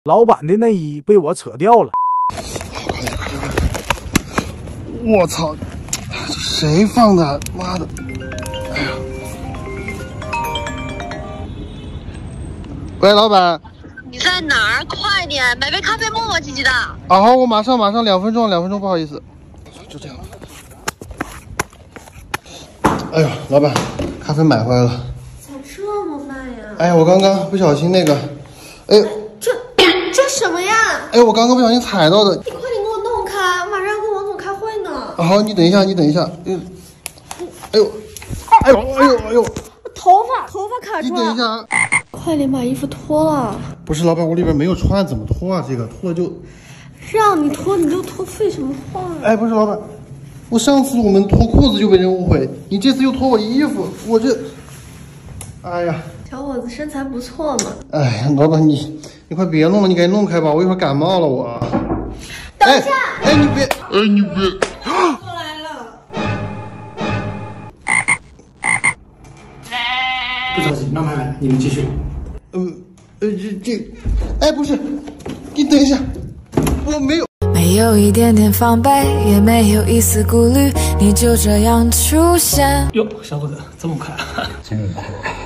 老板的内衣被我扯掉了。 我操！这谁放的？妈的！哎呀！喂，老板。 你在哪儿？快点，买杯咖啡，磨磨唧唧的。 好，我马上，2分钟，不好意思。就这样。哎呦，老板，咖啡买回来了。 咋这么慢呀？ 哎呀，我刚刚不小心那个，哎， 这什么呀？ 哎，我刚刚不小心踩到的。 你快点给我弄开，我马上要跟王总开会呢。 好，你等一下。哎呦！ 头发卡住了。 你等一下啊！ 快点把衣服脱了。 不是，老板，我里边没有穿，怎么脱啊？这个脱了就…… 让你脱你就脱，废什么话呀？ 哎，不是，老板，我上次我们脱裤子就被人误会，你这次又脱我衣服，我这……哎呀， 小伙子身材不错嘛。 哎呀，老板你快别弄了，你赶紧弄开吧，我一会儿感冒了我。 等一下！ 哎，你别！ 过来了。 不着急，慢慢来，你们继续。 哎，不是，你等一下，我没有。 没有一点点防备，也没有一丝顾虑，你就这样出现。 哟，小伙子这么快？ 真有